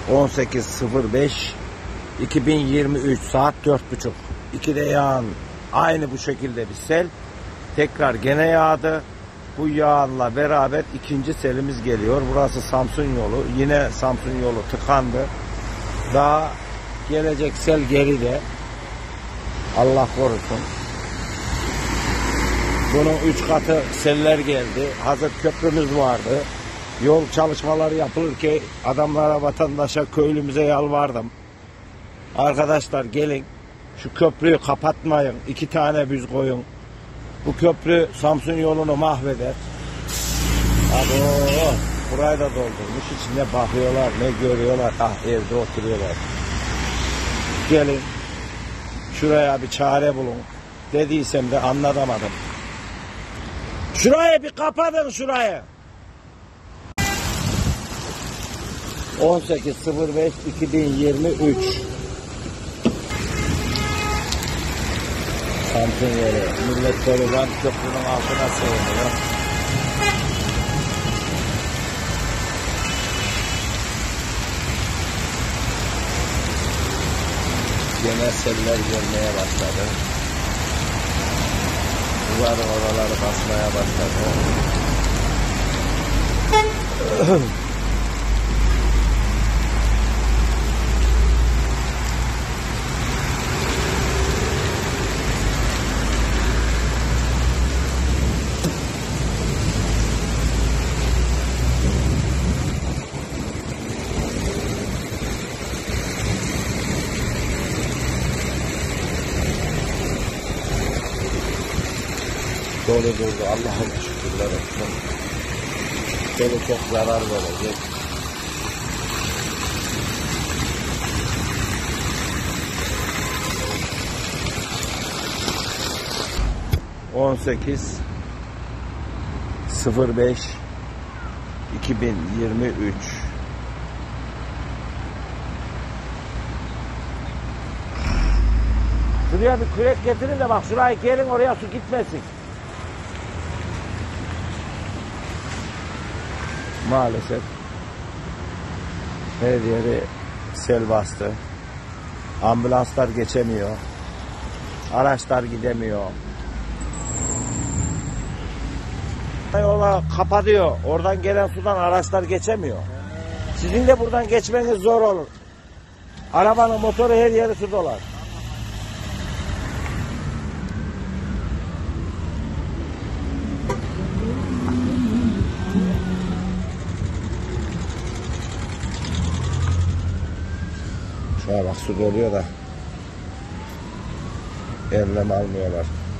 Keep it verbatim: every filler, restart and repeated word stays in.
on sekiz sıfır beş iki bin yirmi üç saat dört buçuk. ikide yağan aynı bu şekilde bir sel. Tekrar gene yağdı. Bu yağınla beraber ikinci selimiz geliyor. Burası Samsun yolu. Yine Samsun yolu tıkandı. Daha gelecek sel geride. Allah korusun. Bunun üç katı seller geldi. Hazır köprümüz vardı. Yol çalışmaları yapılırken adamlara, vatandaşa, köylümüze yalvardım. Arkadaşlar gelin şu köprüyü kapatmayın. İki tane büz koyun. Bu köprü Samsun yolunu mahveder. Abi o burayı da doldurmuş. Hiç ne bakıyorlar ne görüyorlar. Ah, evde oturuyorlar. Gelin şuraya bir çare bulun. Dediysem de anlatamadım. Şurayı bir kapatın şurayı. on sekiz sıfır beş iki bin yirmi üç Samsun yolu. Millet Korugan köprünün altına sığınıyor. Gene seller gelmeye başladı. Duvarın oraları basmaya başladı. Dolu durdu. Allah'a şükürler olsun. Dolu çok zarar verecek. on sekiz sıfır beş iki bin yirmi üç Şuraya bir kürek getirin de bak şurayı gelin, oraya su gitmesin. Maalesef her yeri sel bastı. Ambulanslar geçemiyor. Araçlar gidemiyor. Yola kapatıyor. Oradan gelen sudan araçlar geçemiyor. Sizin de buradan geçmeniz zor olur. Arabanın motoru her yeri su dolar. Şuna bak, su doluyor da ellem almıyorlar.